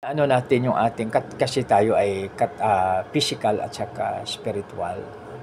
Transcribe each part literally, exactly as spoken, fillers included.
Ano natin yung ating kat kasi tayo ay kat ah, physical at saka spiritual.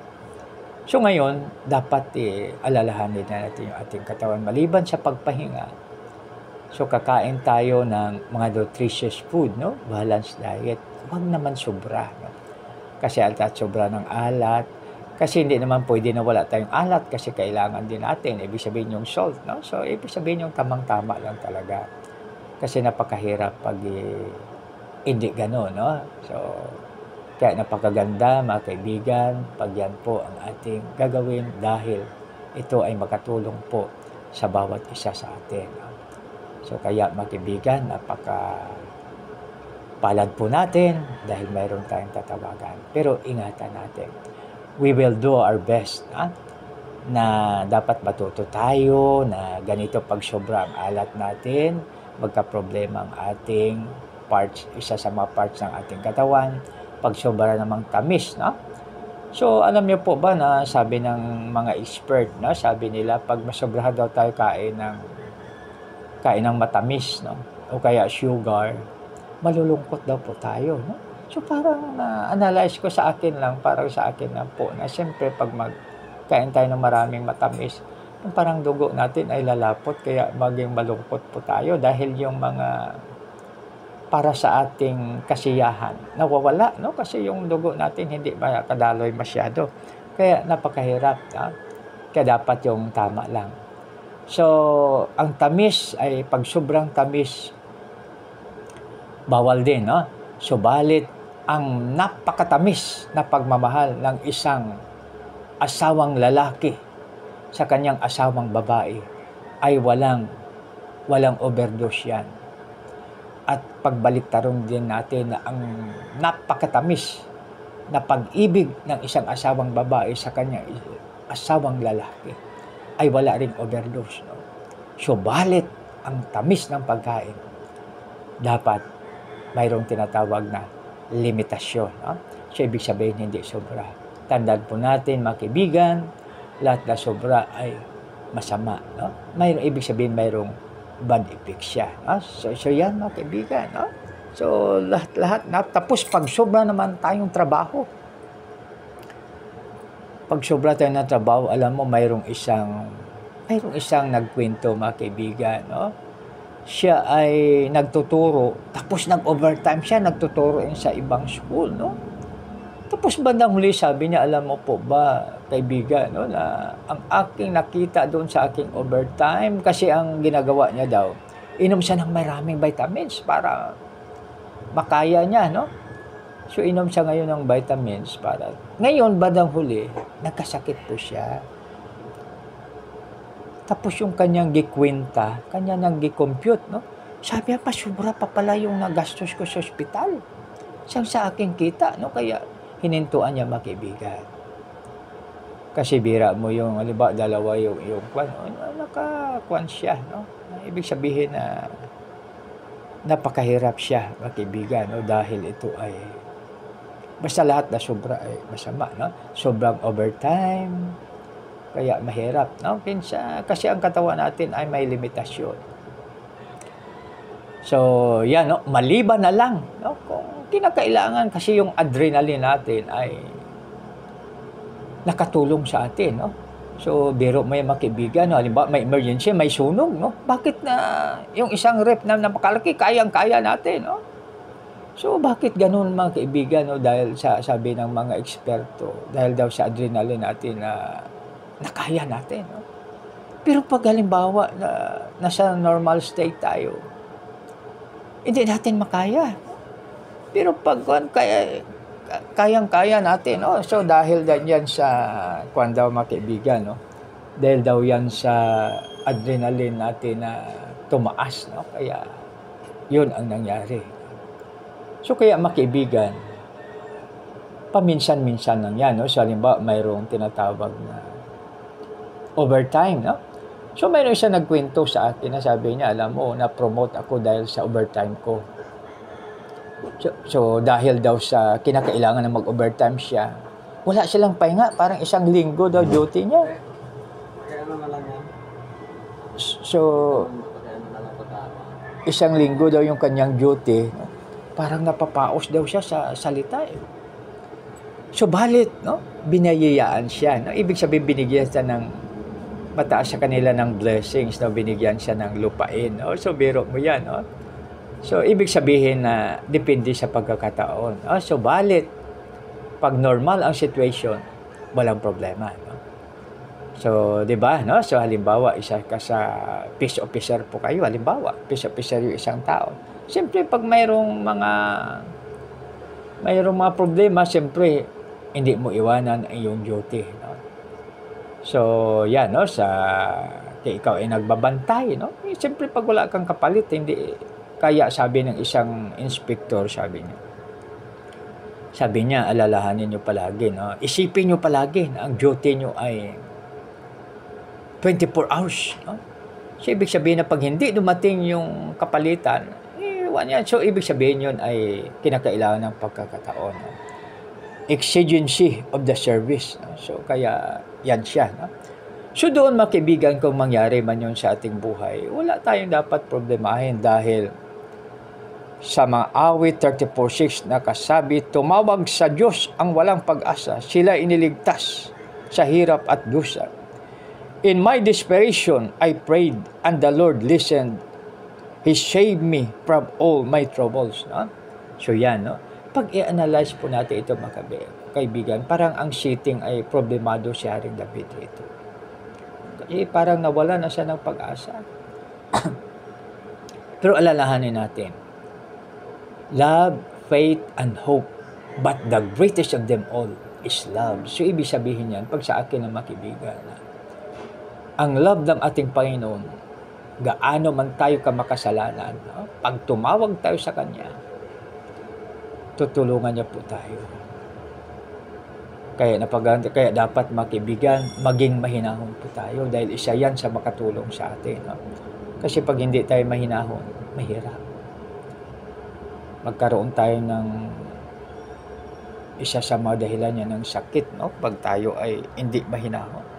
So ngayon, dapat, eh, alalahanin na natin yung ating katawan maliban sa pagpahinga. So kakain tayo ng mga nutritious food, 'no, balanced diet. Huwag naman sobra, 'no, kasi at sobra ng alat, kasi hindi naman puwede na wala tayong alat kasi kailangan din natin, ibig sabihin yung salt, 'no. So ibig sabihin yung tamang-tama lang talaga. Kasi napakahirap 'pag, eh, hindi gano'n, 'no. So kaya napakaganda mga kaibigan 'pag yan po ang ating gagawin dahil ito ay makatulong po sa bawat isa sa atin, 'no. So kaya mga kaibigan, napakapalad po natin dahil mayroon tayong tatawagan. Pero ingatan natin. We will do our best, ha, na dapat matuto tayo na ganito 'pag sobra ang alat natin, magkaproblema ang ating parts, isa sa mga parts ng ating katawan, 'pag sobra namang tamis, no. So alam niyo po ba na sabi ng mga expert, 'no, sabi nila 'pag masobrahan daw tayo kain ng kain ng matamis, 'no, o kaya sugar, malulungkot daw po tayo, no. So parang na-analyze ko sa akin lang, parang sa akin lang po na siyempre 'pag magkain tayo ng maraming matamis, yung parang dugo natin ay lalapot kaya maging malungkot po tayo dahil yung mga para sa ating kasiyahan nawawala, no, kasi yung dugo natin hindi makadaloy masyado. Kaya napakahirap, ah, kaya dapat yung tama lang. So ang tamis ay 'pag sobrang tamis, bawal din, no. Subalit ang napakatamis na pagmamahal ng isang asawang lalaki sa kanyang asawang babae ay walang walang overdose yan. At pagbaliktarin din natin na ang napakatamis na pag-ibig ng isang asawang babae sa kanyang asawang lalaki ay wala ring overdose, no. Subalit ang tamis ng pagkain, dapat mayroong tinatawag na limitasyon, no. So ibig sabihin hindi sobra. Tandaan po natin mga kaibigan, lahat na sobra ay masama, no. Mayroong ibig sabihin mayroong bad effect siya, no? So, so yan mga kaibigan, no? So lahat-lahat na tapos 'pag sobra naman tayong trabaho. Pag sobra tayo ng trabaho, alam mo mayroong isang mayroong isang nagkwento mga kaibigan, no? Siya ay nagtuturo, tapos nag-overtime siya, nagtuturo yun sa ibang school, no? Tapos bandang huli sabi niya, alam mo po ba kaibigan, no, na ang aking nakita doon sa aking overtime, kasi ang ginagawa niya daw, inom siya ng maraming vitamins para makaya niya, no. So inom siya ngayon ng vitamins para, ngayon bandang huli, nagkasakit po siya. Tapos yung kanyang gikwenta, kanya nang gi-compute, no. Sabi niya, pasobra pa pala yung nagastos ko sa ospital. Siyang sa aking kita, no, kaya hinintuan niya mga kaibigan. Kasi bira mo yung, halimbawa, dalawa yung, yung kwan, naka-kwan siya, no. Ibig sabihin na napakahirap siya mga kaibigan, no, dahil ito ay, basta lahat na sobra ay masama, no. Sobrang overtime, kaya mahirap, no. Kinsa, kasi ang katawan natin ay may limitasyon. So, yan, no, maliban na lang, no, kung kinakailangan, kasi yung adrenaline natin ay nakatulong sa atin, no. So, biro mo yung mga kaibigan, no, halimbawa may emergency, may sunog, no. Bakit na yung isang rep na napakalaki, kayang-kaya natin, no. So, bakit ganun mga kaibigan, no? Dahil sa sabi ng mga eksperto, dahil daw sa adrenaline natin na nakaya natin, no. Pero pag halimbawa na nasa normal state tayo, hindi natin makaya. Pero pag kaya, kayang-kaya natin, no? So dahil yan sa kwan daw mga kaibigan, no? Dahil daw yan sa adrenaline natin na tumaas, no? Kaya yun ang nangyari. So kaya mga kaibigan, paminsan-minsan lang yan, no? So halimbawa mayroong tinatawag na overtime, no? So mayroong isa nagkwento sa akin na sabi niya, alam mo, na-promote ako dahil sa overtime ko. So, so dahil daw sa kinakailangan na mag-overtime siya, wala silang pahinga, parang isang linggo daw duty niya. So isang linggo daw yung kanyang duty, parang napapaos daw siya sa salita eh. Subalit, no, binayayaan siya. No? Ibig sabihin, binigyan siya ng mataas sa kanila ng blessings, no? Binigyan siya ng lupain. No? So, biro mo yan. No? So, ibig sabihin na depende sa pagkakataon. No? Subalit, pag normal ang situation, walang problema. No? So, di ba? No? So, halimbawa, isa ka sa peace officer po kayo. Halimbawa, peace officer yung isang tao. Siyempre, pag mayroong mga mayroong mga problema, siyempre, hindi mo iwanan ang iyong duty. No? So, yan, no? Sa, kaya ikaw ay nagbabantay, no? Eh, siyempre, pag wala kang kapalit, hindi, kaya sabi ng isang inspector, sabi niya, sabi niya, alalahanin niyo palagi, no? Isipin niyo palagi na ang duty niyo ay twenty-four hours, no? So, ibig sabihin na pag hindi dumating yung kapalitan, eh, yan. So, ibig sabihin yun ay kinakailangan ng pagkakataon, no? Exigency of the service. No? So, kaya yan siya. No? So, doon mga kaibigan, kung mangyari man yun sa ating buhay, wala tayong dapat problemahin dahil sa mga awit thirty-four six nakasabi, tumawag sa Diyos ang walang pag-asa, sila iniligtas sa hirap at dusa. In my desperation, I prayed, and the Lord listened. He saved me from all my troubles. No? So, yan, no? Pag i-analyze po natin ito, mga kaibigan, parang ang setting ay problemado si Haring David ito. Eh, parang nawala na siya ng pag-asa. Pero alalahanin natin, love, faith, and hope, but the greatest of them all is love. So, ibig sabihin yan, pag sa akin ng mga kaibigan, ang love ng ating Panginoon, gaano man tayo kamakasalanan, no? Pag tumawag tayo sa Kanya, tutulungan niya po tayo. Kaya, napag- kaya dapat mga kaibigan, maging mahinahon po tayo dahil isa yan sa makatulong sa atin. No? Kasi pag hindi tayo mahinahon, mahirap. Magkaroon tayo ng isa sa mga dahilan niya ng sakit, no? Pag tayo ay hindi mahinahon.